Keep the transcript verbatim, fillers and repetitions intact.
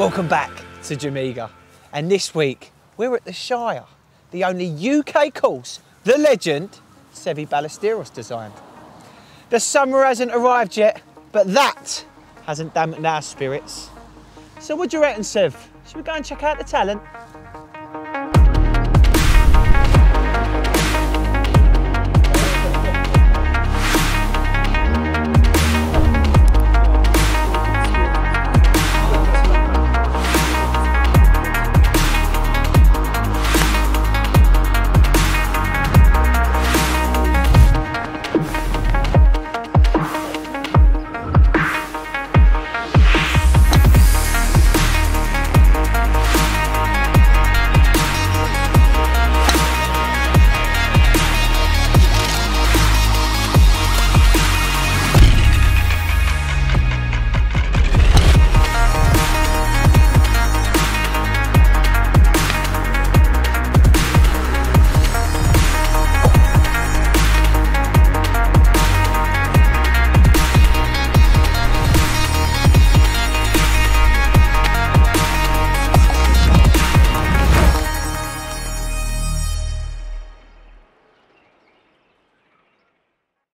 Welcome back to Jamega, and this week we're at the Shire, the only U K course the legend Seve Ballesteros designed. The summer hasn't arrived yet, but that hasn't dampened our spirits. So what do you reckon, Sev? Should we go and check out the talent?